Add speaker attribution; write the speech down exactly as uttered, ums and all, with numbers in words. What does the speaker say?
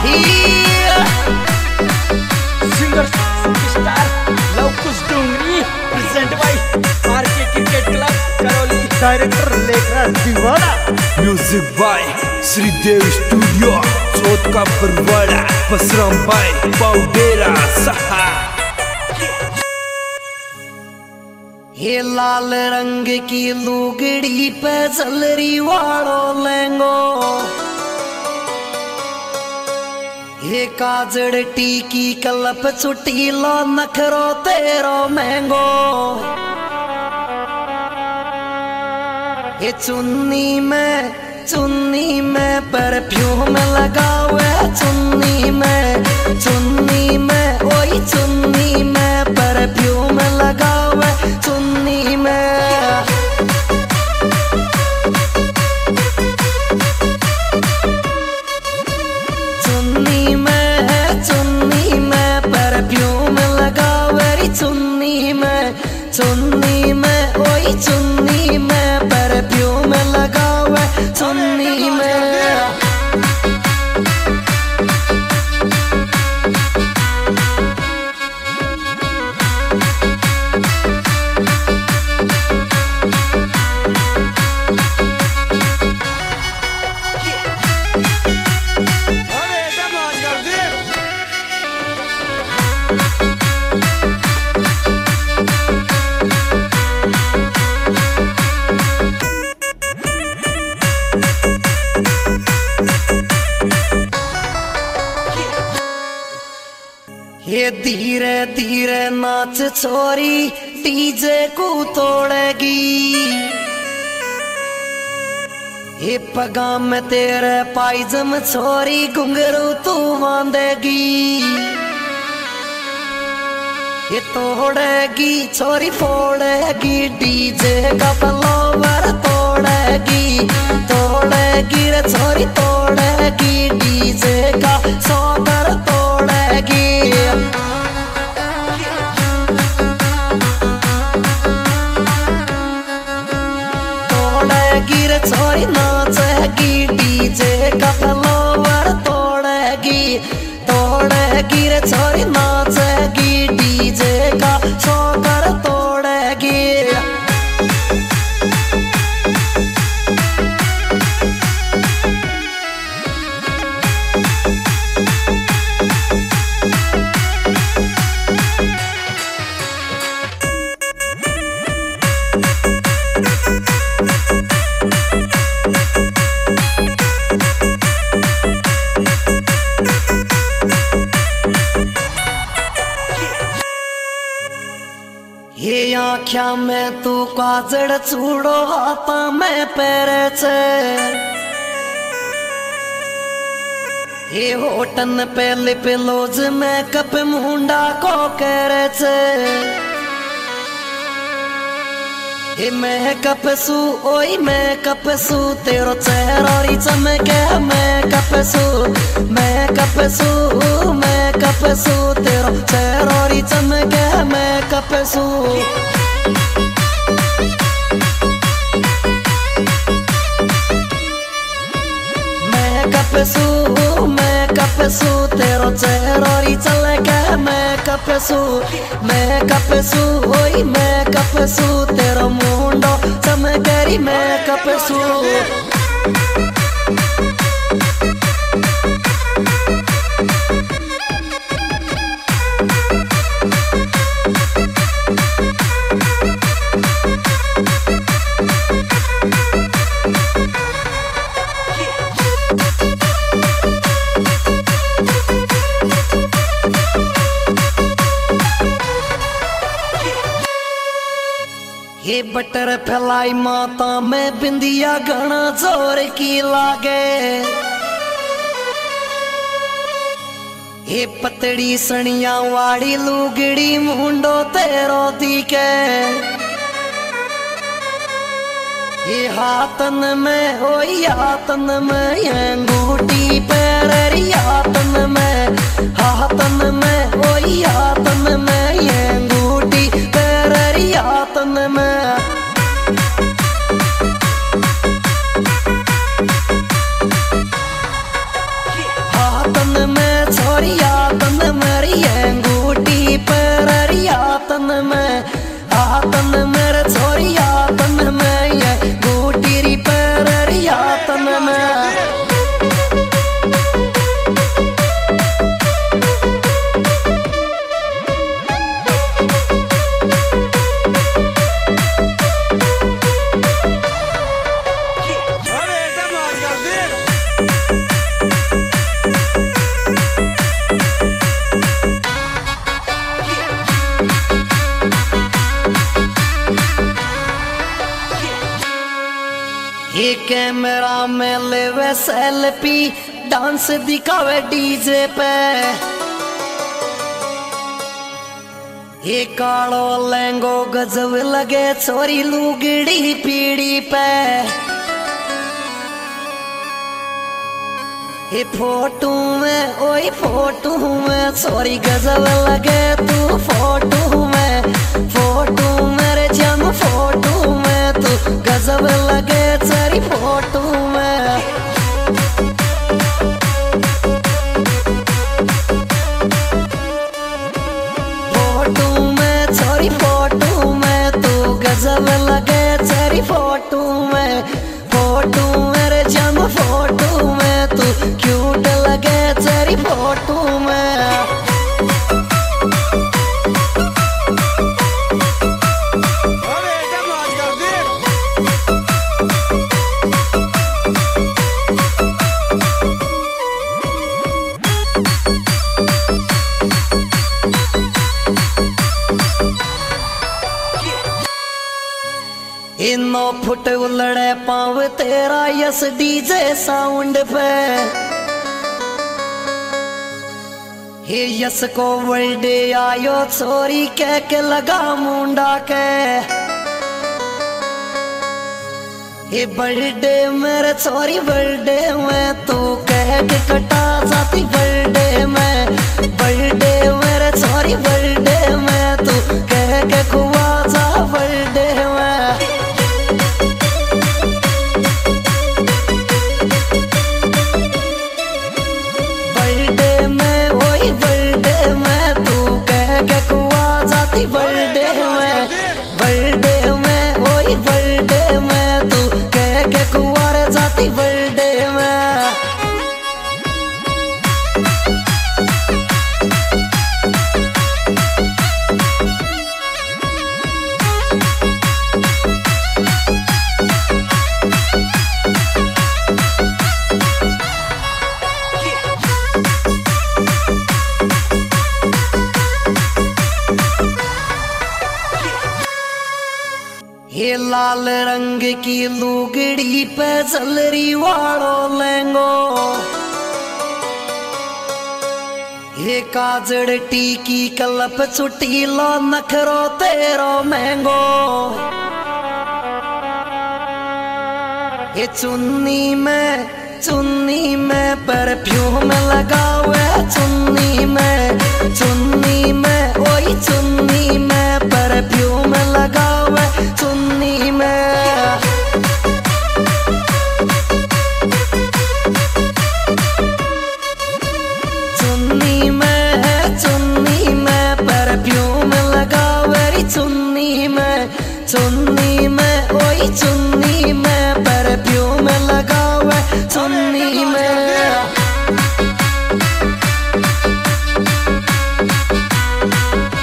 Speaker 1: Singer star Lavkush Dongri present by RK cricket club Karauli.
Speaker 2: Director Lekhraj Deewana.
Speaker 3: Music by Shridev studio Chauth ka Barwada. Basram bye पाउडेरा सहा।
Speaker 4: ये लाल रंग की लुगड़ी पे जलरी वालो लेंगो, ये काजड़ टीकी कलप चुटीलो नखरो तेरो महंगो। ये चुन्नी में चुन्नी में परफ्यूम लगावे, चुन्नी में चुन्नी में ओई चुन्नी में परफ्यूम लगावे, चुन्नी में चुन्नी में चुन्नी में परफ्यूम लगावे, चुन्नी में चुन्नी में ओई चुन्नी में परफ्यूम लगावे, चुन्नी में। ये धीरे धीरे नाच छोरी डीजे को तोड़ेगी, ये पगाम में तेरे पायजम छोरी घुंघरू तू बांधेगी। ये तोड़ेगी छोरी फोड़ेगी डीजे का फ्लावर, तोड़ेगी तोड़ेगी रे छोरी तोड़ेगी डीजे का सौगर, तोड़ेगी तोड़ेगी रे छोरी नाचेगी डीजे का फ्लावर, तोड़ेगी तोड़ेगी रे छोरी नाचेगी डीजे का सौगर, तोड़ेगी। ये आँख्या में तू काजड़ चूड़ो हाथा में पैरे छे, ये होटन पे लिप लोज में कप मुंडा को करे छे। ये मैं कपसू ओई मैं कपसू तेरो चेहरा चमके, मैं कपसू मैं कपसू मैं कपसू तेरो चेहरा चमके, मैं कपसू। मैं कपसू मैं कपसू तेरो चेहरा चमके, मैं कपसू मैं कपसू ओई मैं कपसू तेरो मुंडो चमकेरी, मैं कपसू। ये बटर फैलाई माता में बिंदिया घना जोर की लागे, ये पतड़ी सनिया वाड़ी लुगड़ी मुंडो तेरो दिखे, ये हाथन में हो हाथन में अंगूठी पैरी, हाथन में हाथन में हो हाथन में अंगूठी पैरी, हाथन में। हाथन में ये कैमरा में लेवे सेल्फी डांस दिखावे डीजे पे ये कालो लहंगो गजब लगे छोरी लुगड़ी पीड़ी पे ये फोटो में ओए फोटो में छोरी गजब लगे तू फोटो में फोटो मेरे जम फोटो में तू गजब लगे तेरी फोटो में फोटो में छोरी फोटो में तू गजब लगे तेरी फोटो में फोटो मेरे जम फोटो में तू क्यूट लगे तेरी फोटो में इनो फुट उलड़े पाव तेरा यस डीजे साउंड पे हे यस को बर्थडे आयो छोरी कह के लगा मुंडा के हे बर्थडे मेरे छोरी बर्थडे में तू कह के कटा जाती बर्थडे में बर्थडे मेरे छोरी बर्थडे में तू कह के खुआ जा बर्थडे में बर्थडे में बर्थडे में वही बर्थडे में तू कह के कुंवारे जाती बर्थडे में ये लाल रंग की लुगड़ी पे चलरी वालो लहंगो ये काजड़ टीकी कलप छुट्टी लो नखरो तेरो महंगो ये चुन्नी में चुन्नी में परफ्यूम लगावे चुन्नी में चुन्नी में ओई चुन्नी